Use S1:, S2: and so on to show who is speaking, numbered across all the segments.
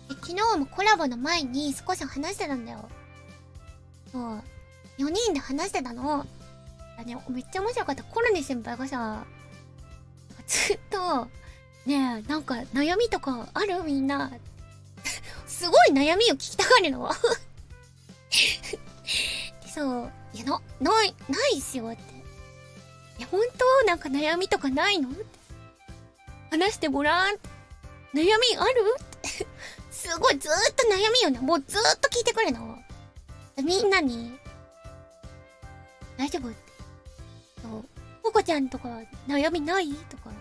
S1: 昨日もコラボの前に少し話してたんだよ。そう。4人で話してたの。めっちゃ面白かった。コロネ先輩がさ、ずっと、ねえ、なんか悩みとかあるみんな。すごい悩みを聞きたがるの。で、そう、いや、ないっすよって。いや、本当なんか悩みとかないのって。話してごらんって。悩みあるって。すごいずーっと悩みよね。もうずーっと聞いてくるの。みんなに、大丈夫って。そう。ココちゃんとか悩みないとか。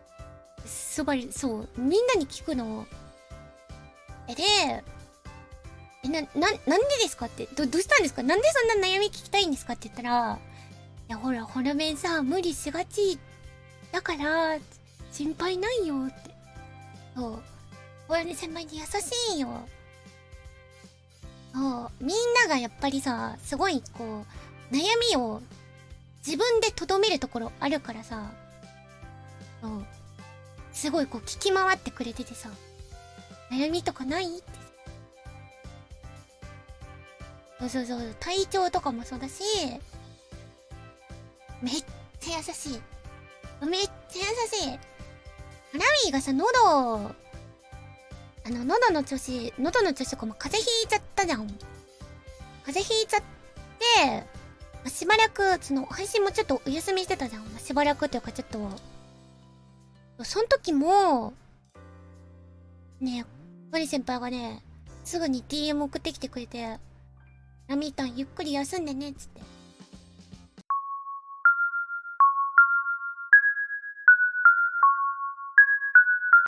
S1: そう。みんなに聞くの。なんでですかって。どうしたんですか？なんでそんな悩み聞きたいんですかって言ったら、いやほら、ホラメンさ、無理しがち。だから、心配ないよって。そう。ホラメン先輩に優しいよ。そう。みんながやっぱりさ、すごいこう、悩みを自分で留めるところあるからさ、そう。すごいこう聞き回ってくれててさ、悩みとかないって。そう。体調とかもそうだし、めっちゃ優しい。めっちゃ優しい。ラミーがさ、喉の調子とかも風邪ひいちゃったじゃん。風邪ひいちゃって、しばらく、配信もちょっとお休みしてたじゃん。しばらくというかちょっと、その時も、ねマリ先輩がね、すぐに DM 送ってきてくれて、ラミータンゆっくり休んでね、つって。